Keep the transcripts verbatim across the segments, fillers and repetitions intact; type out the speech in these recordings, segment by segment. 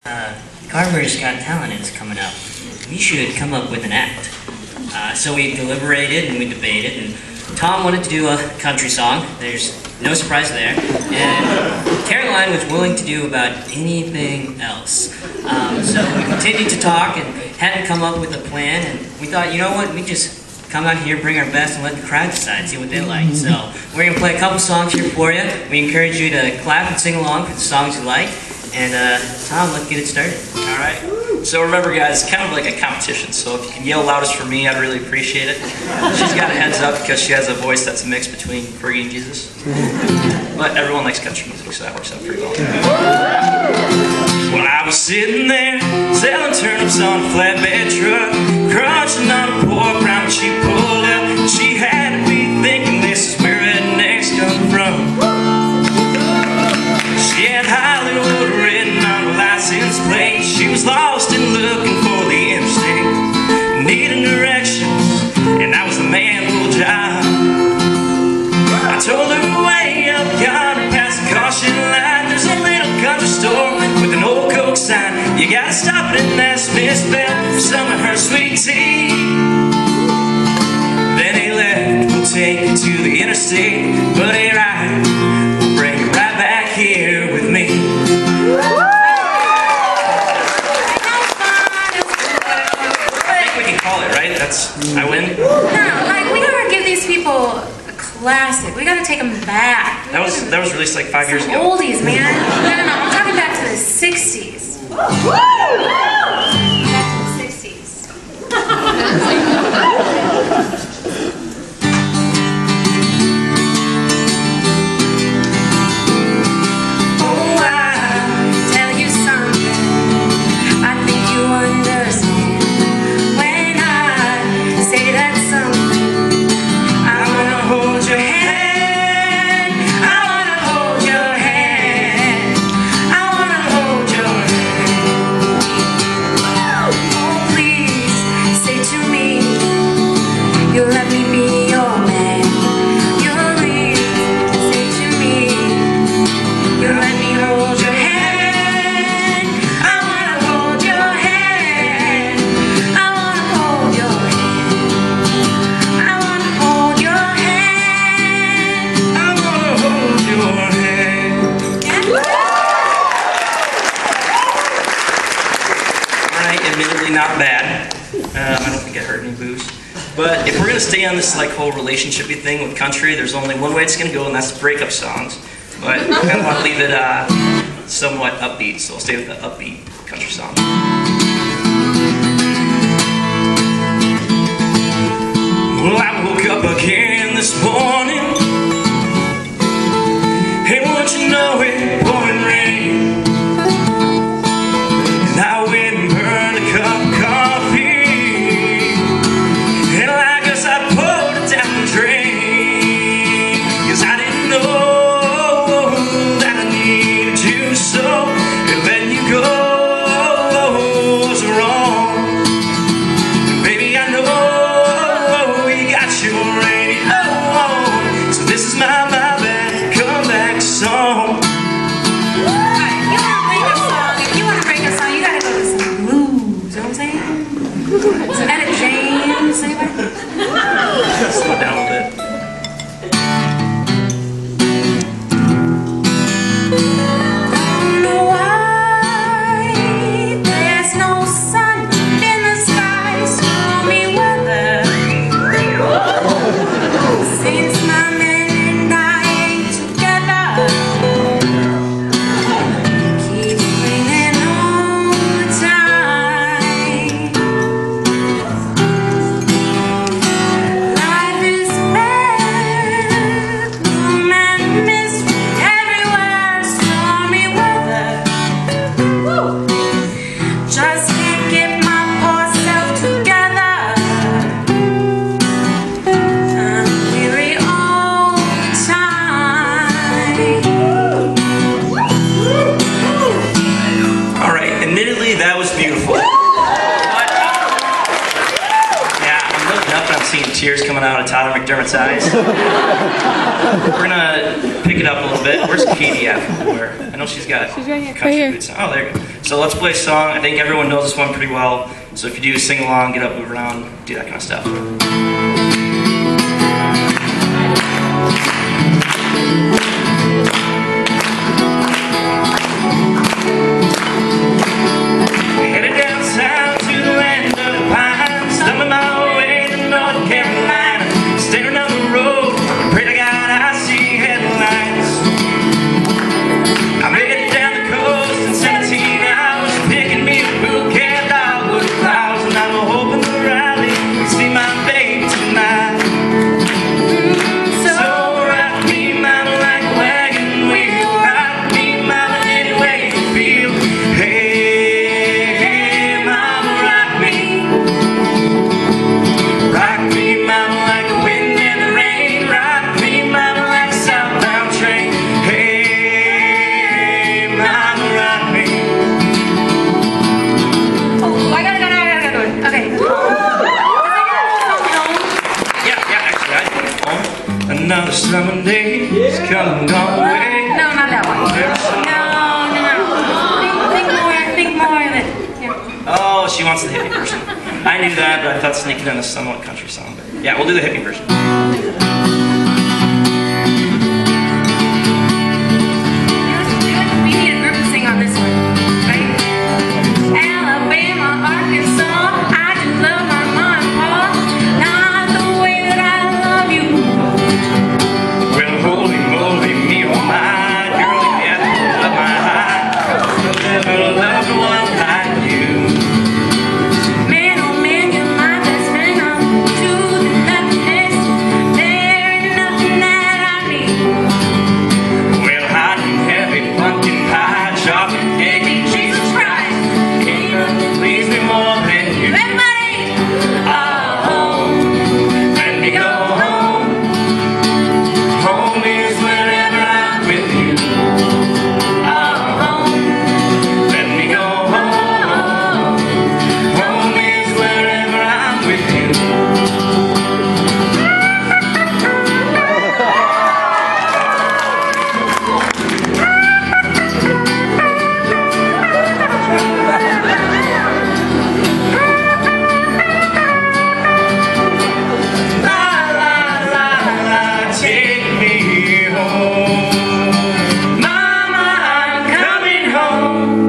Uh, Carvers Got Talent is coming up. We should come up with an act. Uh, so we deliberated and we debated, and Tom wanted to do a country song. There's no surprise there. And Caroline was willing to do about anything else. Um, so we continued to talk and hadn't come up with a plan, and we thought, you know what, we just come out here, bring our best, and let the crowd decide, see what they like. So we're going to play a couple songs here for you. We encourage you to clap and sing along for the songs you like. And uh, Tom, let's get it started. All right. So remember, guys, it's kind of like a competition. So if you can yell loudest for me, I'd really appreciate it. She's got a heads up because she has a voice that's a mix between Fergie and Jesus. But everyone likes country music, so that works out pretty well. Well, I was sitting there selling turnips on a flatbed truck, crunching on a pork round she pulled up. She had to be thinking this is where rednecks come from. She had Hollywood written on her license plate. She was lost and looking for the interstate, needing directions, and that was the manual job. I told her way up yonder past the caution line, there's a little country store with an old Coke sign. You gotta stop it and ask Miss Bell for some of her sweet tea. Then he left, we'll take you to the interstate, but ain't right, we'll bring you right back here with me. I think we can call it, right? That's, I win? No, like, we gotta give these people a classic. We gotta take them back. That was, that was released like five years ago. Oldies, man. No, no, no, I'm talking back to the sixties. Back to the sixties. Admittedly not bad. Um, I don't think I heard any boos. But if we're going to stay on this like whole relationship-y thing with country, there's only one way it's going to go, and that's breakup songs. But I kind of want to leave it uh, somewhat upbeat, so I'll stay with the upbeat country song. Well, I woke up again this morning, and won't you know it, pouring rain. And I went and burned a cup of coffee, and I guess I poured it down the drain, 'cause I didn't know that I needed you so, and letting you go was wrong. And baby, I know you got your radio on, so this is my, my bad comeback song. Some Etta James, anybody? Slow down a bit. Don't know why there's no sun in the sky, stormy weather. Since my man and I ain't together, keeps raining all the time. Life is bad, gloom and mystery everywhere, stormy weather. Just can't get my poor self together. I'm weary all the time. All right, admittedly, that was beautiful. But, yeah, I'm looking up and I'm seeing tears coming out of Tyler McDermott's eyes. We're gonna pick it up a little bit. Where's Katie at? Where? I know she's got She's right here. country Right here. boots on. Oh, there you go. So let's play a song. I think everyone knows this one pretty well. So if you do, sing along, get up, move around, do that kind of stuff. Headed down south to the land of the pines, stumbling my way to North Carolina, staring down the road, pray to God I see headlines. I made it down the coast in seventeen hours, picking me a bouquet of dogwood flowers, and I'm hoping the rally can see my baby tonight. So rock me, mama, like a wagon wheel, rock me, mama, any way you feel. Hey, hey, mama, rock me. Rock me, mama, like the wind and the rain, rock me, mama, like a southbound train. Hey, mama, rock me. Oh, I gotta go, I gotta go. Okay. Yeah, yeah, actually, I think it's home. Another summer day is coming our way. No, not that one. No, no, no. Think, think more, think more of it. Yeah. Oh, she wants the hippie version. I knew that, but I thought sneaking in a somewhat country song. But yeah, we'll do the hippie version. We need a group to sing on this one, right? Alabama, Arkansas, I just love my mom and pa, not the way that I love you. Well, holy moly, me oh my, girl, you have to love my heart. I'll never love one like you. Man, oh man, you're my best friend. I'm truth and nothingness. There ain't nothing that I need. Well, hot and heavy, pumpkin pie, chocolate cake, and Jesus Christ. Ain't nothing please me more than you. Everybody, Oh, let me go home. Home is wherever I'm with you. Oh, let me go home. Home is wherever I'm with you. La la la la, take me home. Mama, I'm coming home.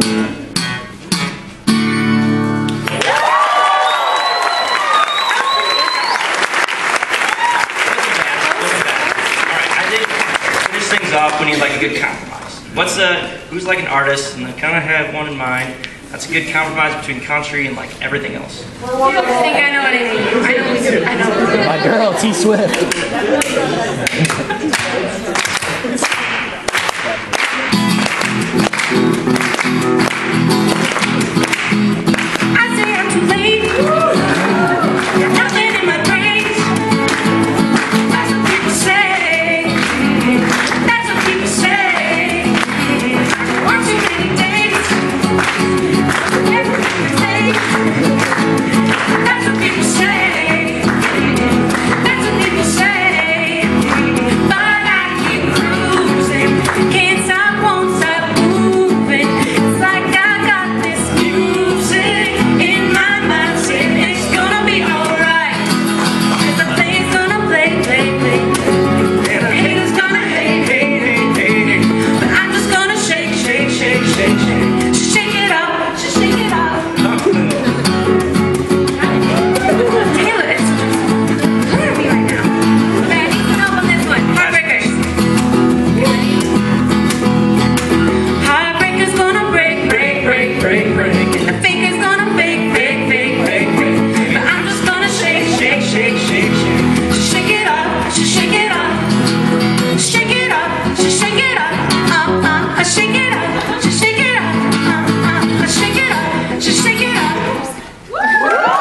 Alright, I think to finish things off, we need like a good compromise. What's a, who's like an artist, and I kind of have one in mind. That's a good compromise between country and like everything else. I think I know what I mean. I know what you I know. My girl, T Swift. I say I'm too late. Nothing in my brains. That's what people say. That's what people say. Work too many days. That's what people say. That's what people say. That's what people say. But I keep cruising. Can't stop, won't stop moving. It's like I got this music in my mind saying it's gonna be alright. 'Cause the play's gonna play, play, play. And the haters gonna hate, hate, hate, hate. But I'm just gonna shake, shake, shake, shake, shake. Just shake it up, just shake it up. Taylor, it's look at me right now. Okay, I need some help on this one. Heartbreakers. Heartbreakers gonna break, break, break, break, break. And the faker's gonna fake, fake, fake, fake, fake. But I'm just gonna shake, shake, shake, shake, shake. Just shake it up, just shake it up. Shake it up, just shake it up. Uh, uh, shake it up, just shake it up. Uh, uh, shake it up, just shake it up. Thanks,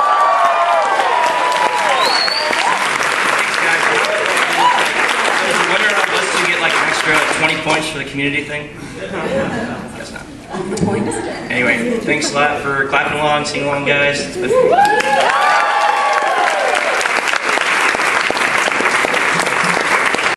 guys. Is the winner of this to get like an extra twenty points for the community thing? Guess not. Points. Anyway, thanks a lot for clapping along, singing along, guys. It's been